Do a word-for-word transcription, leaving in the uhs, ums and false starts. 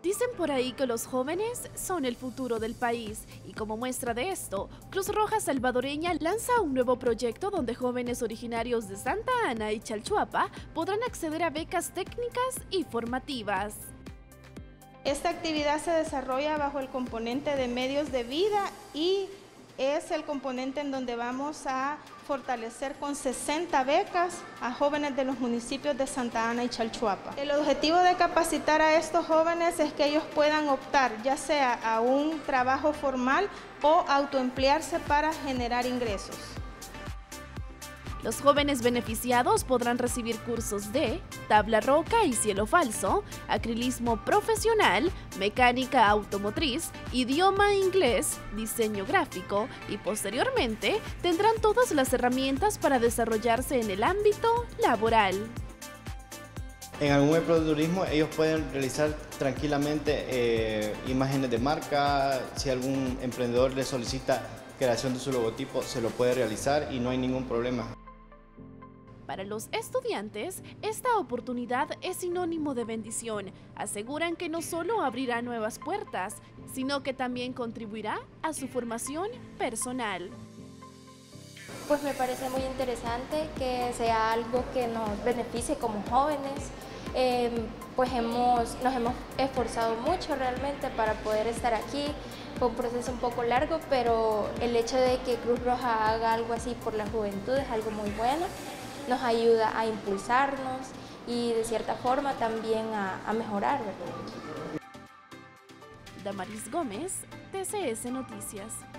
Dicen por ahí que los jóvenes son el futuro del país y como muestra de esto, Cruz Roja Salvadoreña lanza un nuevo proyecto donde jóvenes originarios de Santa Ana y Chalchuapa podrán acceder a becas técnicas y formativas. Esta actividad se desarrolla bajo el componente de medios de vida y es el componente en donde vamos a fortalecer con sesenta becas a jóvenes de los municipios de Santa Ana y Chalchuapa. El objetivo de capacitar a estos jóvenes es que ellos puedan optar ya sea a un trabajo formal o autoemplearse para generar ingresos. Los jóvenes beneficiados podrán recibir cursos de tabla roca y cielo falso, acrilismo profesional, mecánica automotriz, idioma inglés, diseño gráfico y posteriormente tendrán todas las herramientas para desarrollarse en el ámbito laboral. En algún emprendedurismo ellos pueden realizar tranquilamente eh, imágenes de marca. Si algún emprendedor les solicita creación de su logotipo, se lo puede realizar y no hay ningún problema. Para los estudiantes, esta oportunidad es sinónimo de bendición. Aseguran que no solo abrirá nuevas puertas, sino que también contribuirá a su formación personal. Pues me parece muy interesante que sea algo que nos beneficie como jóvenes. Eh, pues hemos, nos hemos esforzado mucho realmente para poder estar aquí. Fue un proceso un poco largo, pero el hecho de que Cruz Roja haga algo así por la juventud es algo muy bueno. Nos ayuda a impulsarnos y de cierta forma también a, a mejorar, ¿verdad? Damaris Gómez, T C S Noticias.